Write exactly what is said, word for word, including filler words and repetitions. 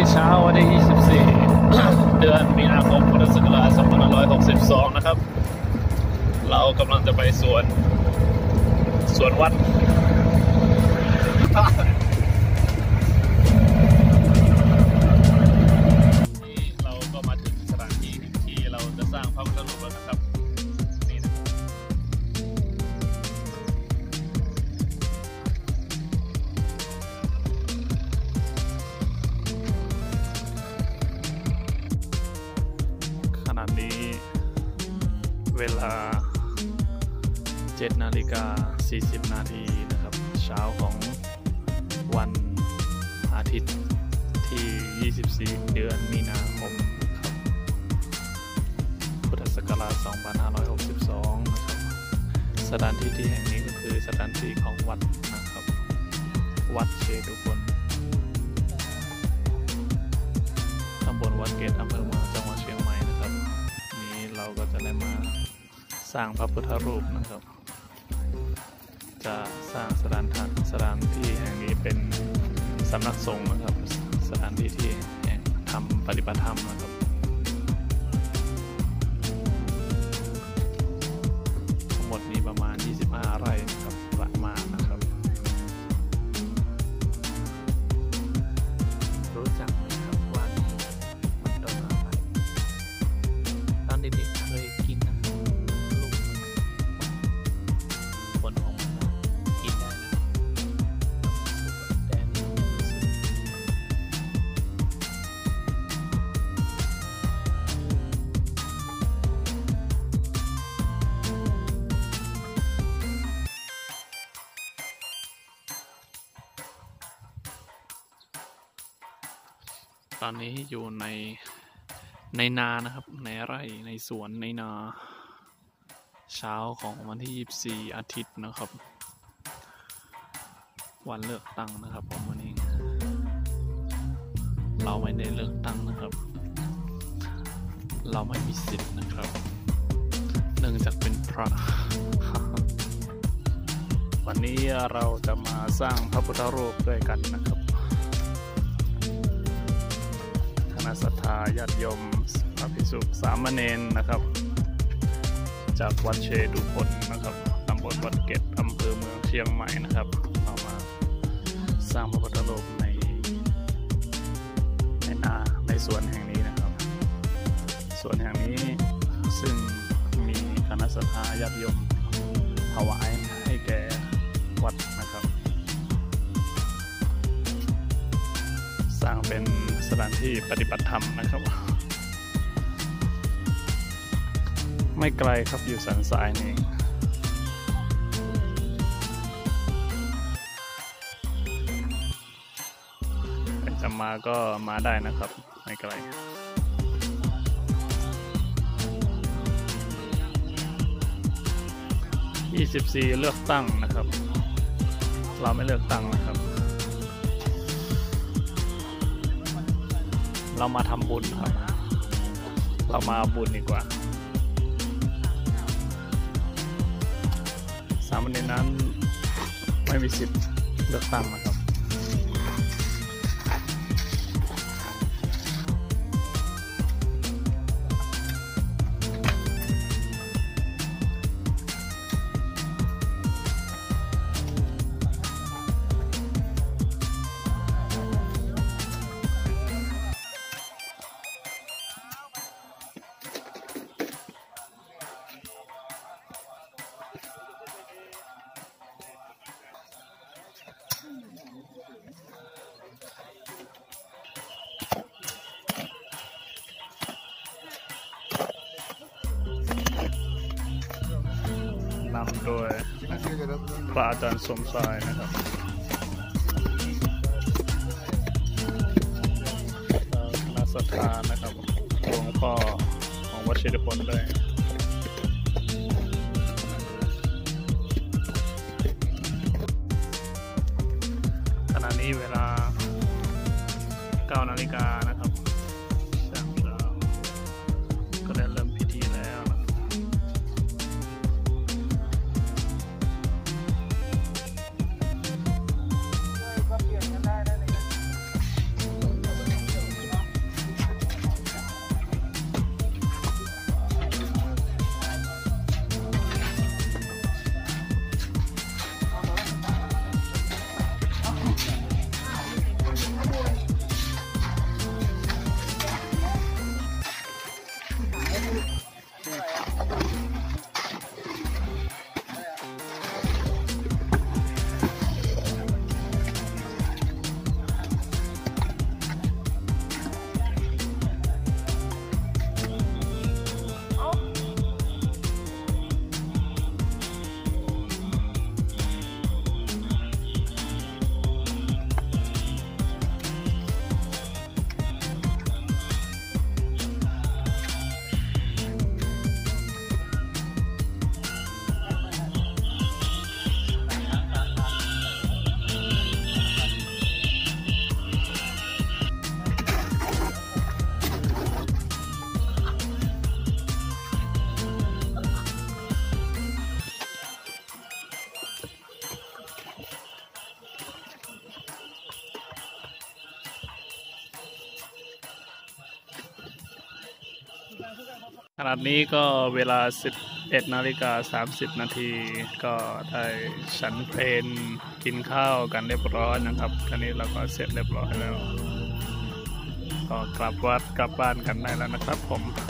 เช้าวันที่ยี่สิบสี่ เดือนมีนาคมพุทธศักราชสองพันห้าร้อยหกสิบสองนะครับเรากำลังจะไปสวนสวนวัดนี่เราก็มาถึงสถานที่ที่เราจะสร้างพระพุทธรูปแล้วนะครับนี่นะขณะนี้เวลาเจ็ดนาฬิกาสี่สิบนาทีนะครับเช้าของวันอาทิตย์ที่ยี่สิบสี่เดือนมีนาคมครับพุทธศักราชสองพันห้าร้อยหกสิบสองนะครับสถานที่ที่แห่งนี้ก็คือสถานที่ของวัดนะครับวัดเชตุพนตำบลวัดเกตอำเภอเมืองจังหวัดเชียงใหม่นะครับนี้เราก็จะได้มาสร้างพระพุทธรูปนะครับจะสร้างสถานสถานที่แห่งนี้เป็นสำนักสงฆ์นะครับสถานที่ที่แห่งทำปฏิบัติธรรมนะครับทั้งหมดนี้ประมาณยี่สิบห้าไร่นะครับประมาณนะครับรู้จักไหมครับว่ามันต้นอะไรตอนเด็กๆเคยกินนะลูกผลของมันกินได้นะแต่นี่ตอนนี้อยู่ในในนานะครับในไร่ในสวนในนาเช้าของวันที่ยี่สิบสี่อาทิตย์นะครับวันเลือกตั้งนะครับผมวันนี้เราไม่ได้เลือกตั้งนะครับเราไม่มีสิทธิ์นะครับเนื่องจากเป็นพระ วันนี้เราจะมาสร้างพระพุทธรูปด้วยกันนะครับคณะศรัทธาญาติโยมพระภิกษุสามเณรนะครับจากวัดเชตุพนนะครับตำบลวัดเกตอำเภอเมืองเชียงใหม่นะครับเอามาสร้างพระพุทธรูปในในนาในสวนแห่งนี้นะครับสวนแห่งนี้ซึ่งมีคณะศรัทธาญาติโยมถวายให้แก่วัดนะครับสร้างเป็นสถานที่ปฏิบัติธรรมนะครับไม่ไกลครับอยู่สันทรายนี่ใครจะมาก็มาได้นะครับไม่ไกลยี่สิบสี่เลือกตั้งนะครับเราไม่เลือกตั้งนะครับเรามาทำบุญครับเรามาบุญดีกว่าสามเณรนั้นไม่มีสิทธิ์เลือกตั้งนะครับนำโดยพระอาจารย์สมชายนะครับคณะศรัทธานะครับหลวงพ่อของวัดเชตุพนด้วยขณะนี้เวลาเก้านาฬิกานะครับก็ได้เริ่มพิธีแล้วขณะนี้ก็เวลาสิบเอ็ดนาฬิกาสามสิบนาทีก็ได้ฉันเพลนกินข้าวกันเรียบร้อยนะครับตอนนี้เราก็เสร็จเรียบร้อยแล้วก็กลับวัดกลับบ้านกันได้แล้วนะครับผม